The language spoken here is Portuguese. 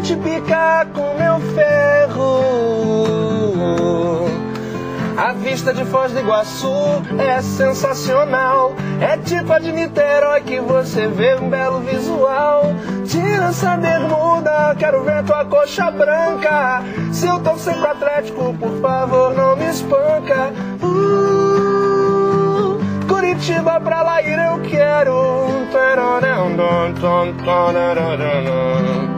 te picar com meu ferro. A vista de Foz do Iguaçu é sensacional. É tipo a de Niterói que você vê um belo visual. Tira essa bermuda, quero ver tua coxa branca. Se eu torcer pro Atlético, por favor, não me espanca. Curitiba pra lá ir eu quero.